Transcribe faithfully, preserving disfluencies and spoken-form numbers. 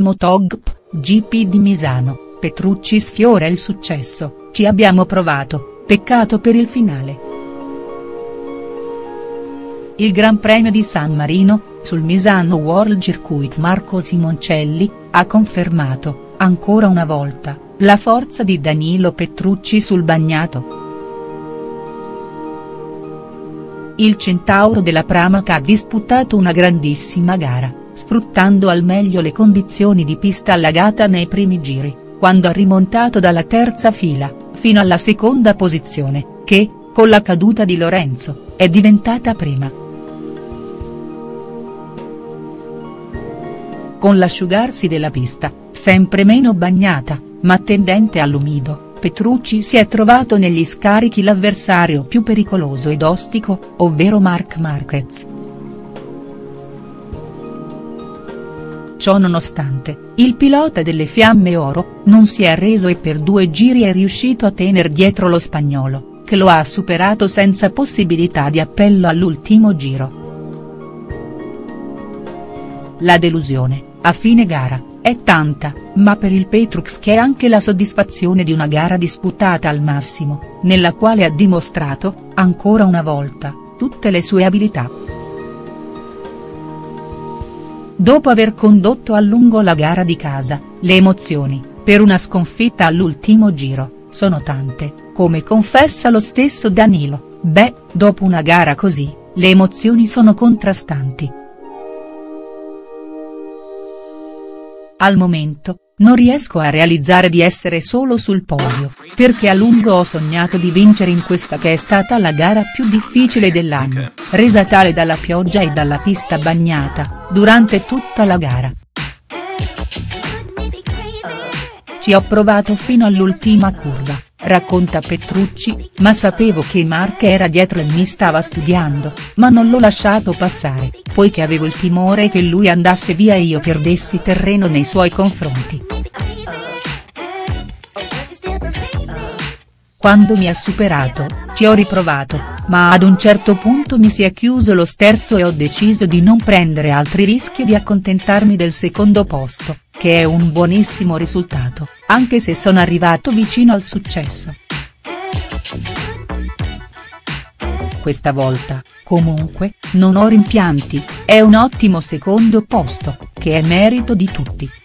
MotoGP di Misano, Petrucci sfiora il successo, ci abbiamo provato, peccato per il finale. Il Gran Premio di San Marino, sul Misano World Circuit Marco Simoncelli, ha confermato, ancora una volta, la forza di Danilo Petrucci sul bagnato. Il centauro della Pramac ha disputato una grandissima gara, sfruttando al meglio le condizioni di pista allagata nei primi giri, quando ha rimontato dalla terza fila, fino alla seconda posizione, che, con la caduta di Lorenzo, è diventata prima. Con l'asciugarsi della pista, sempre meno bagnata, ma tendente all'umido, Petrucci si è trovato negli scarichi l'avversario più pericoloso ed ostico, ovvero Marc Márquez. Ciò nonostante, il pilota delle Fiamme Oro, non si è arreso e per due giri è riuscito a tener dietro lo spagnolo, che lo ha superato senza possibilità di appello all'ultimo giro. La delusione, a fine gara, è tanta, ma per il Petrucci è anche la soddisfazione di una gara disputata al massimo, nella quale ha dimostrato, ancora una volta, tutte le sue abilità. Dopo aver condotto a lungo la gara di casa, le emozioni, per una sconfitta all'ultimo giro, sono tante, come confessa lo stesso Danilo. Beh, dopo una gara così, le emozioni sono contrastanti. Al momento, non riesco a realizzare di essere solo sul podio, perché a lungo ho sognato di vincere in questa che è stata la gara più difficile dell'anno, resa tale dalla pioggia e dalla pista bagnata, durante tutta la gara. Ci ho provato fino all'ultima curva, racconta Petrucci, ma sapevo che Marc era dietro e mi stava studiando, ma non l'ho lasciato passare, poiché avevo il timore che lui andasse via e io perdessi terreno nei suoi confronti. Quando mi ha superato, ci ho riprovato, ma ad un certo punto mi si è chiuso lo sterzo e ho deciso di non prendere altri rischi e di accontentarmi del secondo posto, che è un buonissimo risultato, anche se sono arrivato vicino al successo. Questa volta, comunque, non ho rimpianti, è un ottimo secondo posto, che è merito di tutti.